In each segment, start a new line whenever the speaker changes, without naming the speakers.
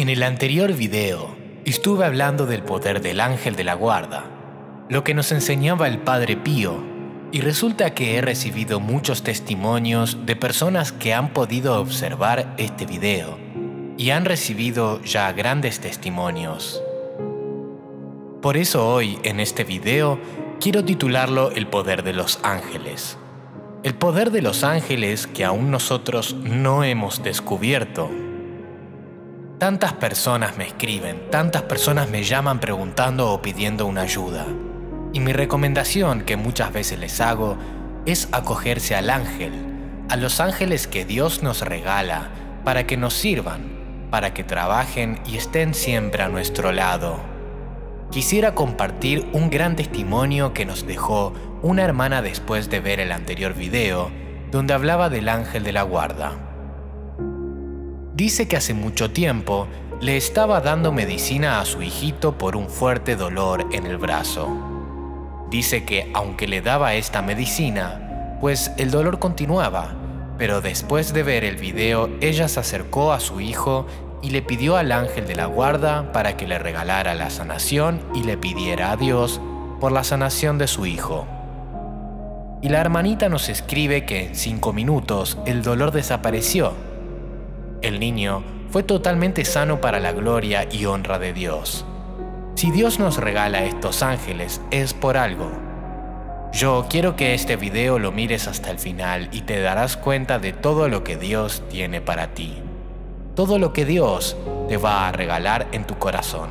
En el anterior video estuve hablando del poder del ángel de la guarda, lo que nos enseñaba el Padre Pío, y resulta que he recibido muchos testimonios de personas que han podido observar este video y han recibido ya grandes testimonios. Por eso hoy en este video quiero titularlo El poder de los ángeles. El poder de los ángeles que aún nosotros no hemos descubierto. Tantas personas me escriben, tantas personas me llaman preguntando o pidiendo una ayuda. Y mi recomendación que muchas veces les hago es acogerse al ángel, a los ángeles que Dios nos regala para que nos sirvan, para que trabajen y estén siempre a nuestro lado. Quisiera compartir un gran testimonio que nos dejó una hermana después de ver el anterior video, donde hablaba del ángel de la guarda. Dice que hace mucho tiempo le estaba dando medicina a su hijito por un fuerte dolor en el brazo. Dice que aunque le daba esta medicina, pues el dolor continuaba, pero después de ver el video ella se acercó a su hijo y le pidió al ángel de la guarda para que le regalara la sanación y le pidiera a Dios por la sanación de su hijo. Y la hermanita nos escribe que en 5 minutos el dolor desapareció. El niño fue totalmente sano para la gloria y honra de Dios. Si Dios nos regala estos ángeles es por algo. Yo quiero que este video lo mires hasta el final y te darás cuenta de todo lo que Dios tiene para ti. Todo lo que Dios te va a regalar en tu corazón.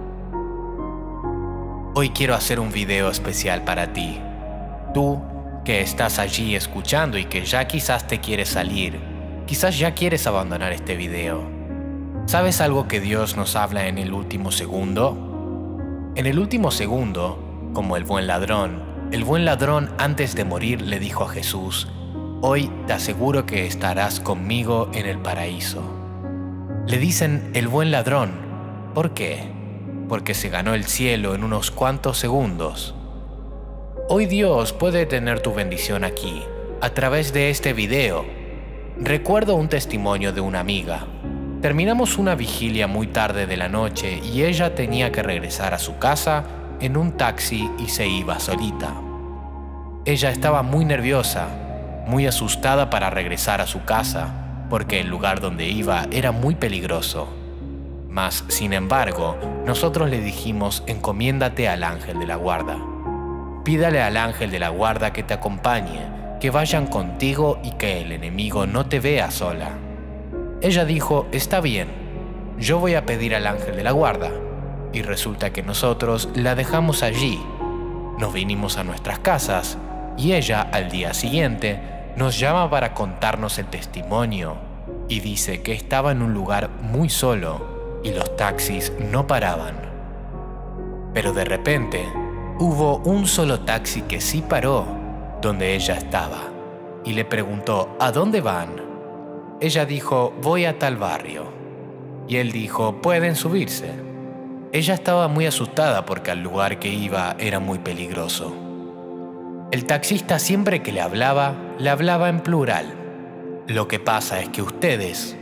Hoy quiero hacer un video especial para ti. Tú que estás allí escuchando y que ya quizás te quieres salir. Quizás ya quieres abandonar este video. ¿Sabes algo que Dios nos habla en el último segundo? En el último segundo, como el buen ladrón antes de morir le dijo a Jesús: hoy te aseguro que estarás conmigo en el paraíso. Le dicen el buen ladrón. ¿Por qué? Porque se ganó el cielo en unos cuantos segundos. Hoy Dios puede tener tu bendición aquí, a través de este video. Recuerdo un testimonio de una amiga. Terminamos una vigilia muy tarde de la noche y ella tenía que regresar a su casa en un taxi y se iba solita. Ella estaba muy nerviosa, muy asustada para regresar a su casa, porque el lugar donde iba era muy peligroso. Mas, sin embargo, nosotros le dijimos: encomiéndate al ángel de la guarda. Pídale al ángel de la guarda que te acompañe, que vayan contigo y que el enemigo no te vea sola. Ella dijo: está bien, yo voy a pedir al ángel de la guarda. Y resulta que nosotros la dejamos allí. Nos vinimos a nuestras casas y ella al día siguiente nos llama para contarnos el testimonio y dice que estaba en un lugar muy solo y los taxis no paraban. Pero de repente hubo un solo taxi que sí paró donde ella estaba, y le preguntó: ¿a dónde van? Ella dijo: voy a tal barrio. Y él dijo: pueden subirse. Ella estaba muy asustada porque al lugar que iba era muy peligroso. El taxista siempre que le hablaba en plural. Lo que pasa es que ustedes,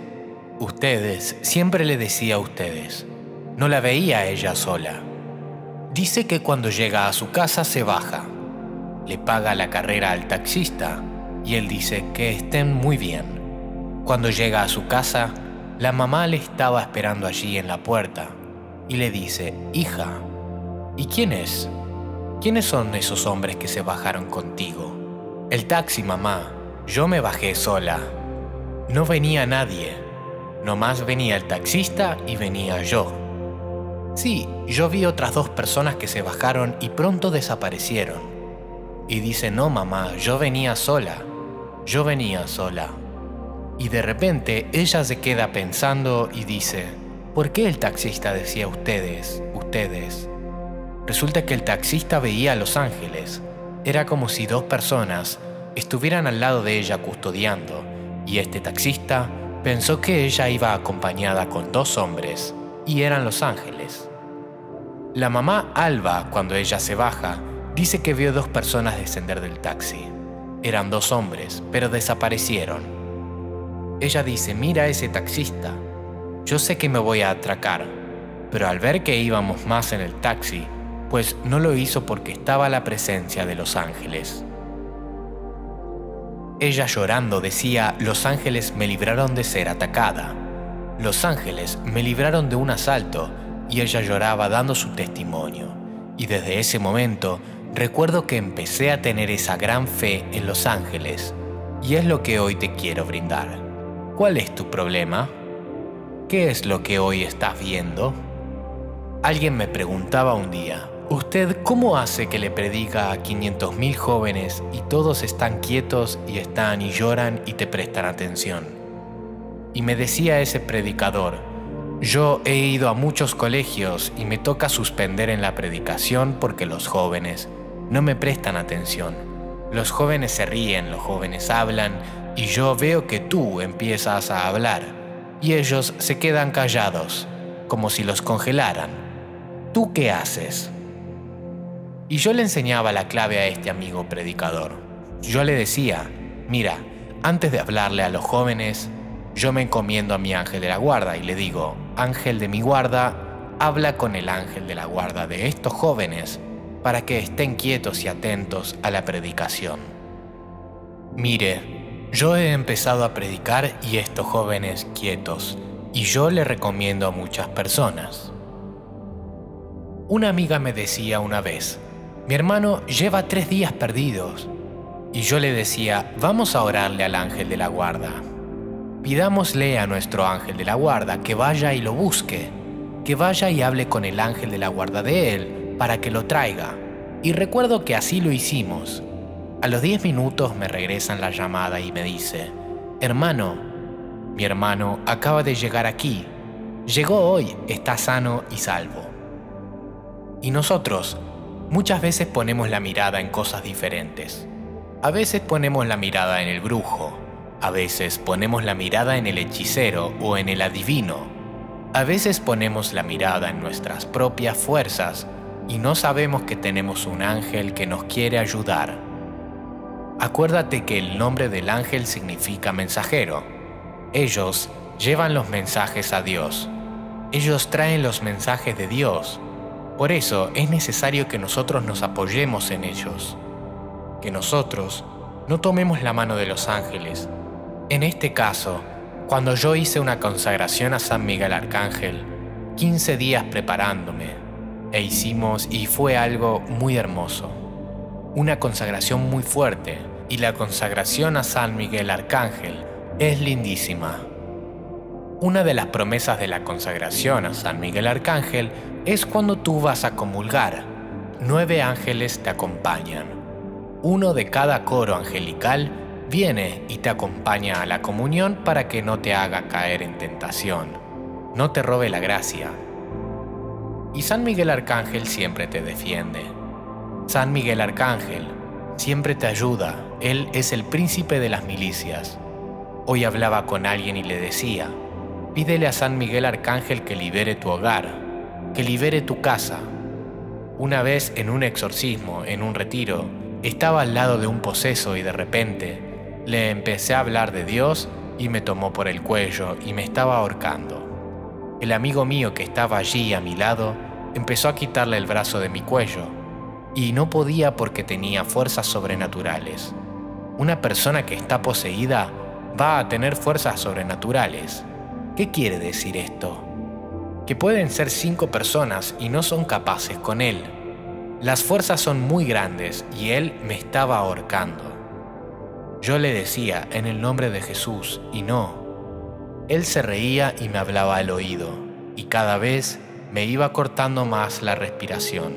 siempre le decía ustedes. No la veía a ella sola. Dice que cuando llega a su casa se baja. Le paga la carrera al taxista y él dice que estén muy bien. Cuando llega a su casa, la mamá le estaba esperando allí en la puerta y le dice: hija, ¿y quién es? ¿Quiénes son esos hombres que se bajaron contigo? El taxi, mamá. Yo me bajé sola. No venía nadie. Nomás venía el taxista y venía yo. Sí, yo vi otras 2 personas que se bajaron y pronto desaparecieron. Y dice: no, mamá, yo venía sola. Y de repente ella se queda pensando y dice: ¿por qué el taxista decía ustedes? Resulta que el taxista veía a los ángeles. Era como si 2 personas estuvieran al lado de ella custodiando, y este taxista pensó que ella iba acompañada con 2 hombres, y eran los ángeles. La mamá Alba, cuando ella se baja, dice que vio 2 personas descender del taxi. Eran 2 hombres, pero desaparecieron. Ella dice: mira ese taxista. Yo sé que me voy a atracar, pero al ver que íbamos más en el taxi, pues no lo hizo porque estaba la presencia de los ángeles. Ella llorando decía: los ángeles me libraron de ser atacada. Los ángeles me libraron de un asalto, y ella lloraba dando su testimonio. Y desde ese momento recuerdo que empecé a tener esa gran fe en los ángeles, y es lo que hoy te quiero brindar. ¿Cuál es tu problema? ¿Qué es lo que hoy estás viendo? Alguien me preguntaba un día: ¿usted cómo hace que le predica a 500.000 jóvenes y todos están quietos y están y lloran y te prestan atención? Y me decía ese predicador: yo he ido a muchos colegios y me toca suspender en la predicación porque los jóvenes no me prestan atención. Los jóvenes se ríen, los jóvenes hablan, y yo veo que tú empiezas a hablar y ellos se quedan callados, como si los congelaran. ¿Tú qué haces? Y yo le enseñaba la clave a este amigo predicador. Yo le decía: mira, antes de hablarle a los jóvenes, yo me encomiendo a mi ángel de la guarda y le digo: ángel de mi guarda, habla con el ángel de la guarda de estos jóvenes para que estén quietos y atentos a la predicación. Mire, yo he empezado a predicar y estos jóvenes quietos, y yo le recomiendo a muchas personas. Una amiga me decía una vez: mi hermano lleva 3 días perdidos. Y yo le decía: vamos a orarle al ángel de la guarda. Pidámosle a nuestro ángel de la guarda que vaya y lo busque, que vaya y hable con el ángel de la guarda de él para que lo traiga. Y recuerdo que así lo hicimos. A los 10 minutos me regresan la llamada y me dice: hermano, mi hermano acaba de llegar aquí. Llegó hoy, está sano y salvo. Y nosotros muchas veces ponemos la mirada en cosas diferentes. A veces ponemos la mirada en el brujo, a veces ponemos la mirada en el hechicero o en el adivino. A veces ponemos la mirada en nuestras propias fuerzas y no sabemos que tenemos un ángel que nos quiere ayudar. Acuérdate que el nombre del ángel significa mensajero. Ellos llevan los mensajes a Dios. Ellos traen los mensajes de Dios. Por eso es necesario que nosotros nos apoyemos en ellos. Que nosotros no tomemos la mano de los ángeles. En este caso, cuando yo hice una consagración a San Miguel Arcángel, 15 días preparándome, y fue algo muy hermoso. Una consagración muy fuerte, y la consagración a San Miguel Arcángel es lindísima. Una de las promesas de la consagración a San Miguel Arcángel es cuando tú vas a comulgar. 9 ángeles te acompañan. Uno de cada coro angelical viene y te acompaña a la comunión para que no te haga caer en tentación, no te robe la gracia. Y San Miguel Arcángel siempre te defiende. San Miguel Arcángel siempre te ayuda. Él es el príncipe de las milicias. Hoy hablaba con alguien y le decía: pídele a San Miguel Arcángel que libere tu hogar, que libere tu casa. Una vez en un exorcismo, en un retiro, estaba al lado de un poseso y de repente le empecé a hablar de Dios y me tomó por el cuello y me estaba ahorcando. El amigo mío que estaba allí a mi lado empezó a quitarle el brazo de mi cuello y no podía porque tenía fuerzas sobrenaturales. Una persona que está poseída va a tener fuerzas sobrenaturales. ¿Qué quiere decir esto? Que pueden ser 5 personas y no son capaces con él. Las fuerzas son muy grandes y él me estaba ahorcando. Yo le decía: en el nombre de Jesús, y no. Él se reía y me hablaba al oído, y cada vez me iba cortando más la respiración.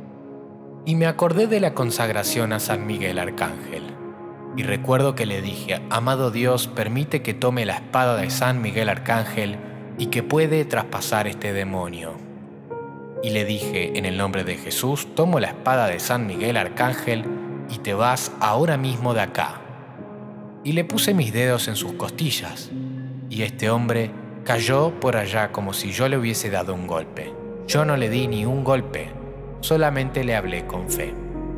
Y me acordé de la consagración a San Miguel Arcángel. Y recuerdo que le dije: amado Dios, permite que tome la espada de San Miguel Arcángel y que puede traspasar este demonio. Y le dije: en el nombre de Jesús, tomo la espada de San Miguel Arcángel y te vas ahora mismo de acá. Y le puse mis dedos en sus costillas, y este hombre cayó por allá como si yo le hubiese dado un golpe. Yo no le di ni un golpe, solamente le hablé con fe.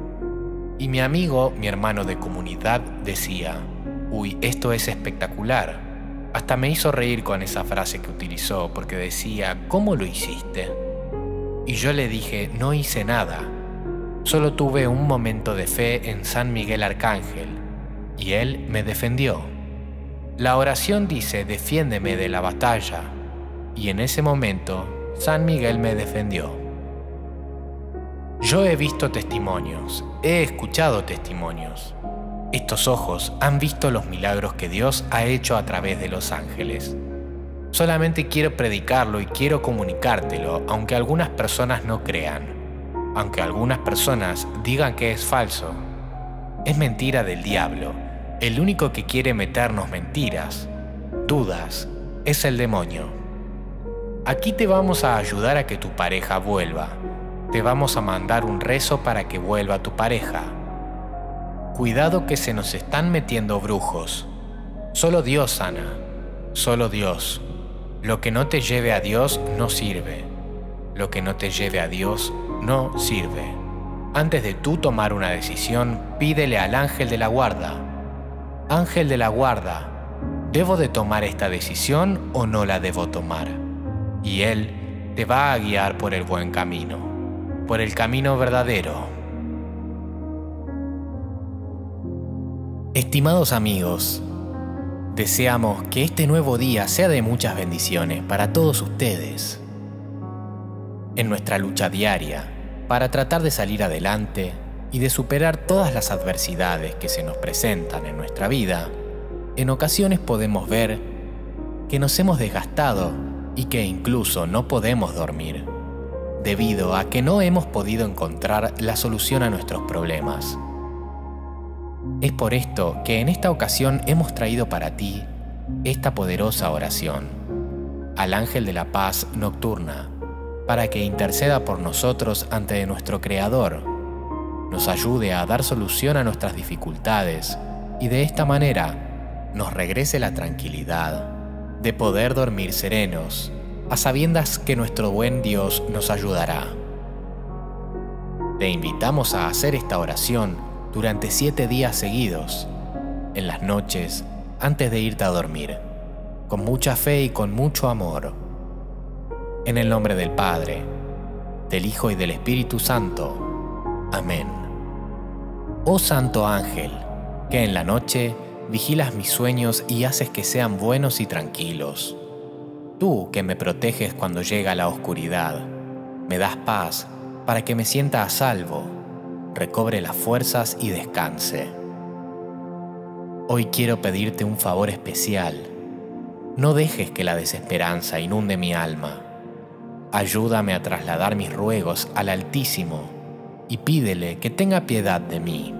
Y mi hermano de comunidad, decía: uy, esto es espectacular. Hasta me hizo reír con esa frase que utilizó porque decía, ¿cómo lo hiciste? Y yo le dije, no hice nada. Solo tuve un momento de fe en San Miguel Arcángel y él me defendió. La oración dice, defiéndeme de la batalla, y en ese momento San Miguel me defendió. Yo he visto testimonios, he escuchado testimonios. Estos ojos han visto los milagros que Dios ha hecho a través de los ángeles. Solamente quiero predicarlo y quiero comunicártelo, aunque algunas personas no crean, aunque algunas personas digan que es falso. Es mentira del diablo. El único que quiere meternos mentiras, dudas, es el demonio. Aquí te vamos a ayudar a que tu pareja vuelva. Te vamos a mandar un rezo para que vuelva tu pareja. Cuidado que se nos están metiendo brujos. Solo Dios sana. Solo Dios. Lo que no te lleve a Dios no sirve. Lo que no te lleve a Dios no sirve. Antes de tú tomar una decisión, pídele al ángel de la guarda. Ángel de la guarda, ¿debo de tomar esta decisión o no la debo tomar? Y él te va a guiar por el buen camino, por el camino verdadero. Estimados amigos, deseamos que este nuevo día sea de muchas bendiciones para todos ustedes. En nuestra lucha diaria, para tratar de salir adelante y de superar todas las adversidades que se nos presentan en nuestra vida, en ocasiones podemos ver que nos hemos desgastado y que incluso no podemos dormir, debido a que no hemos podido encontrar la solución a nuestros problemas. Es por esto que en esta ocasión hemos traído para ti esta poderosa oración al Ángel de la Paz Nocturna, para que interceda por nosotros ante nuestro Creador, nos ayude a dar solución a nuestras dificultades y de esta manera nos regrese la tranquilidad de poder dormir serenos, a sabiendas que nuestro buen Dios nos ayudará. Te invitamos a hacer esta oración durante 7 días seguidos, en las noches antes de irte a dormir, con mucha fe y con mucho amor. En el nombre del Padre, del Hijo y del Espíritu Santo. Amén. Oh Santo Ángel, que en la noche vigilas mis sueños y haces que sean buenos y tranquilos. Tú que me proteges cuando llega la oscuridad, me das paz para que me sienta a salvo, recobre las fuerzas y descanse. Hoy quiero pedirte un favor especial. No dejes que la desesperanza inunde mi alma. Ayúdame a trasladar mis ruegos al Altísimo y pídele que tenga piedad de mí.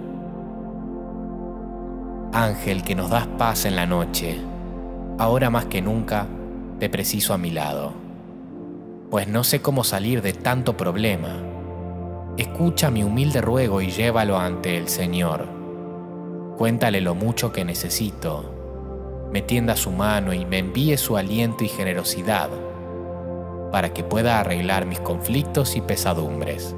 Ángel que nos das paz en la noche, ahora más que nunca te preciso a mi lado, pues no sé cómo salir de tanto problema. Escucha mi humilde ruego y llévalo ante el Señor. Cuéntale lo mucho que necesito, me tienda su mano y me envíe su aliento y generosidad, para que pueda arreglar mis conflictos y pesadumbres.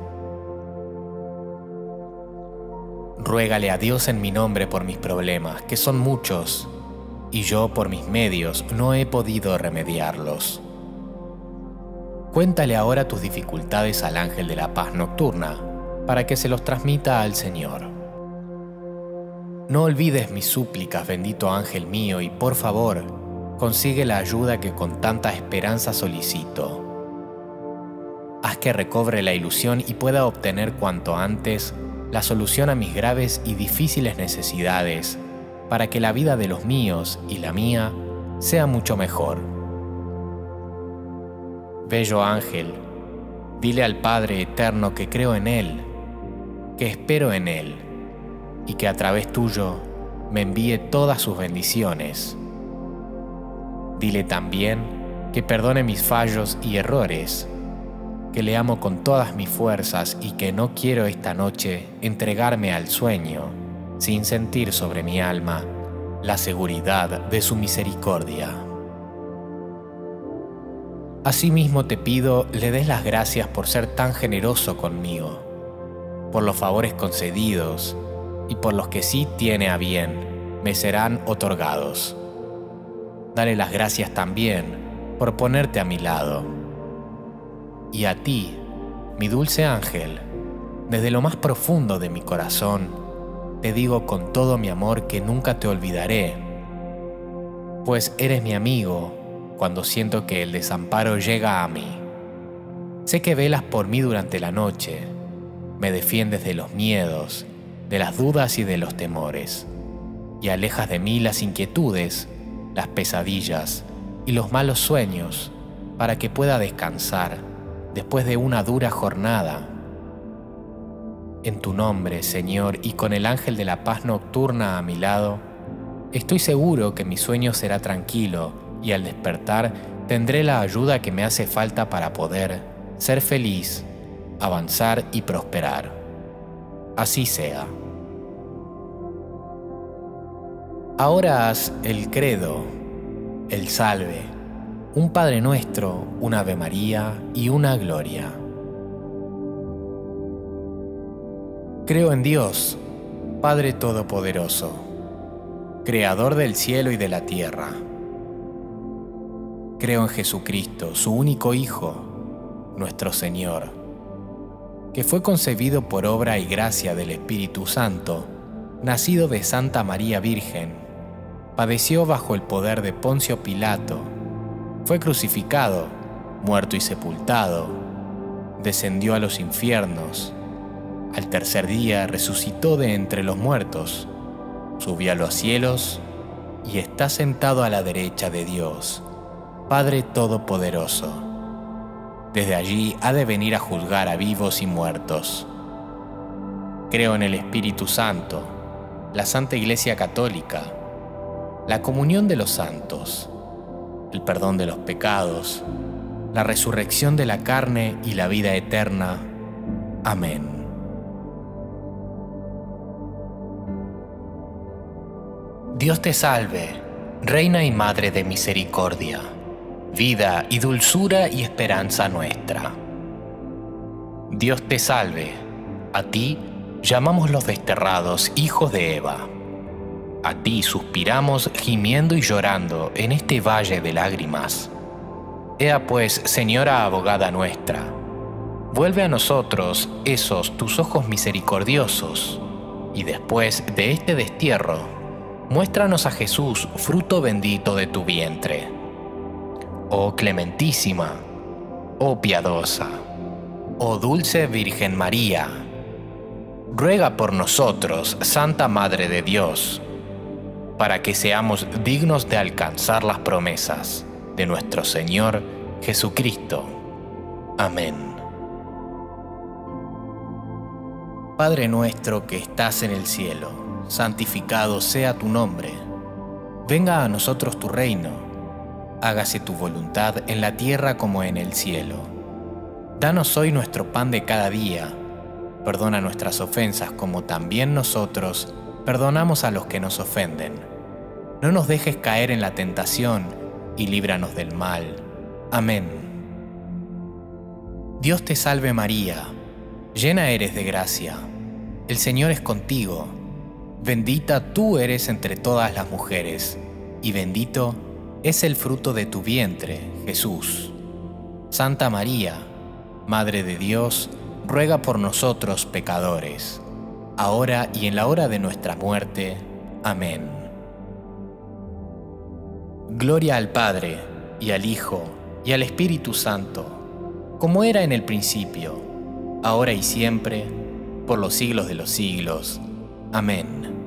Ruégale a Dios en mi nombre por mis problemas, que son muchos, y yo por mis medios no he podido remediarlos. Cuéntale ahora tus dificultades al Ángel de la Paz Nocturna, para que se los transmita al Señor. No olvides mis súplicas, bendito Ángel mío, y por favor, consigue la ayuda que con tanta esperanza solicito. Haz que recobre la ilusión y pueda obtener cuanto antes la solución a mis graves y difíciles necesidades, para que la vida de los míos y la mía sea mucho mejor. Bello ángel, dile al Padre Eterno que creo en Él, que espero en Él, y que a través tuyo me envíe todas sus bendiciones. Dile también que perdone mis fallos y errores, que le amo con todas mis fuerzas y que no quiero esta noche entregarme al sueño sin sentir sobre mi alma la seguridad de su misericordia. Asimismo te pido le des las gracias por ser tan generoso conmigo, por los favores concedidos y por los que sí tiene a bien me serán otorgados. Dale las gracias también por ponerte a mi lado. Y a ti, mi dulce ángel, desde lo más profundo de mi corazón, te digo con todo mi amor que nunca te olvidaré, pues eres mi amigo cuando siento que el desamparo llega a mí. Sé que velas por mí durante la noche, me defiendes de los miedos, de las dudas y de los temores, y alejas de mí las inquietudes, las pesadillas y los malos sueños, para que pueda descansar después de una dura jornada. En tu nombre, Señor, y con el ángel de la paz nocturna a mi lado, estoy seguro que mi sueño será tranquilo y al despertar tendré la ayuda que me hace falta para poder ser feliz, avanzar y prosperar. Así sea. Ahora haz el credo, el salve, un Padre Nuestro, un Ave María y una Gloria. Creo en Dios, Padre Todopoderoso, Creador del cielo y de la tierra. Creo en Jesucristo, su único Hijo, nuestro Señor, que fue concebido por obra y gracia del Espíritu Santo, nacido de Santa María Virgen, padeció bajo el poder de Poncio Pilato, fue crucificado, muerto y sepultado, descendió a los infiernos, al tercer día resucitó de entre los muertos, subió a los cielos y está sentado a la derecha de Dios, Padre Todopoderoso. Desde allí ha de venir a juzgar a vivos y muertos. Creo en el Espíritu Santo, la Santa Iglesia Católica, la comunión de los santos, el perdón de los pecados, la resurrección de la carne y la vida eterna. Amén. Dios te salve, Reina y Madre de misericordia, vida y dulzura y esperanza nuestra. Dios te salve, a ti llamamos los desterrados hijos de Eva. A ti suspiramos gimiendo y llorando en este valle de lágrimas. Ea pues, Señora abogada nuestra, vuelve a nosotros esos tus ojos misericordiosos, y después de este destierro, muéstranos a Jesús, fruto bendito de tu vientre. Oh clementísima, oh piadosa, oh dulce Virgen María, ruega por nosotros, Santa Madre de Dios, para que seamos dignos de alcanzar las promesas de nuestro Señor Jesucristo. Amén. Padre nuestro que estás en el cielo, santificado sea tu nombre. Venga a nosotros tu reino. Hágase tu voluntad en la tierra como en el cielo. Danos hoy nuestro pan de cada día. Perdona nuestras ofensas como también nosotros perdonamos a los que nos ofenden. No nos dejes caer en la tentación y líbranos del mal. Amén. Dios te salve María, llena eres de gracia. El Señor es contigo. Bendita tú eres entre todas las mujeres, y bendito es el fruto de tu vientre, Jesús. Santa María, Madre de Dios, ruega por nosotros pecadores, ahora y en la hora de nuestra muerte. Amén. Gloria al Padre, y al Hijo, y al Espíritu Santo, como era en el principio, ahora y siempre, por los siglos de los siglos. Amén.